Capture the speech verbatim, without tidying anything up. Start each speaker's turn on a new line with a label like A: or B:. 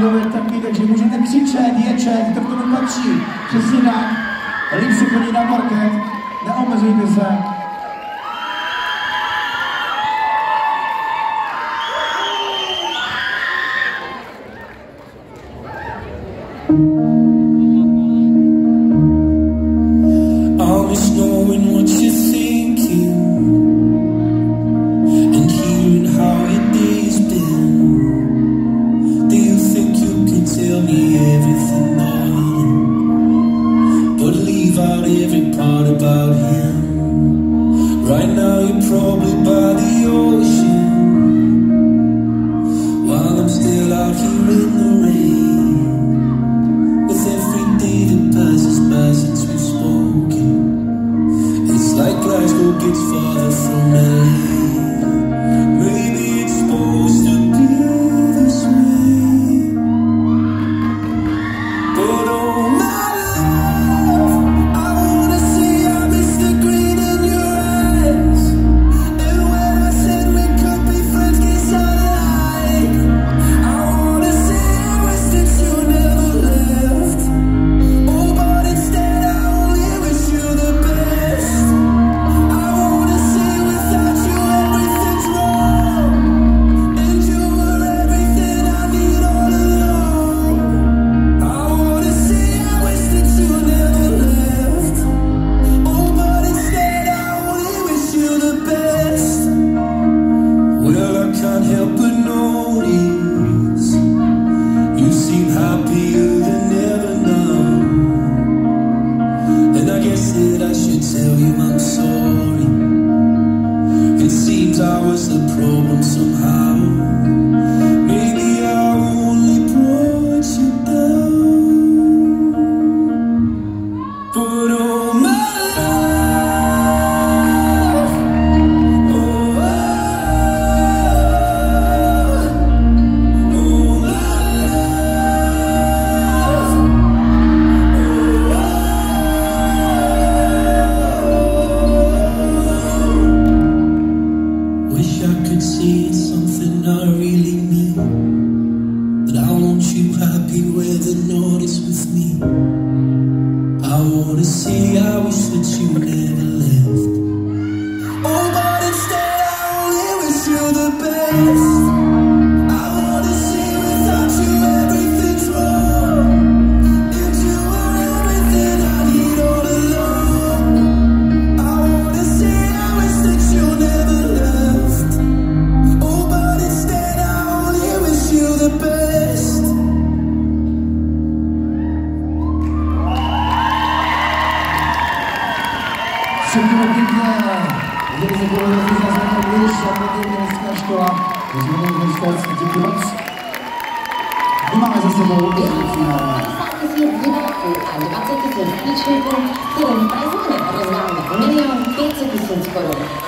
A: pánové taky, takže můžete křičet, ječet, to k tomu patří. Přesně tak. Líp si chodí na parket, neomezujte se.
B: Always knowing what you're thinking and hearing how your day's been. Do you think you can tell me everything, darling, but leave out every part about him? Right now you're probably by the ocean, while I'm still out here in the rain. With every day that passes by since we've spoken, it's like Glasgow gets farther from L A. Maybe it's supposed to be this way, but oh my love, I wanna say I miss the green in your eyes. And when I said we could be friends, guess I lied. I wanna say I wish that you never left. Oh, but instead I only wish you the best. I wanna say without you everything's wrong, and you were everything I need all along. I wanna say I wish that you never left. Oh, but instead I only wish you the best. Well, I can't help but notice you seem happier than ever now, and I guess that I should tell you I'm sorry. It seems I was the problem somehow. Maybe I only brought you down, but oh my love, oh, oh, oh my love, oh. Wish I could say it's something I really mean, but I want you happy where the north is with me. I wanna say I wish that you never left. Oh, but instead I only wish you the best. I wanna say without you everything's wrong, and you were everything I need all along. I wanna say I wish that you never left. Oh, but instead I only wish you the best.
A: Všechno pěkně. Viděli se koreografii za Zdeněk Liš, Akademie Městská škola. Vezmeme Hostec, díky moc. My máme za sebou i finále.
C: padesát tisíc diváků a dvacet tisíc klíčníků, kterým v Praze rozdáme milion pět set tisíc korun.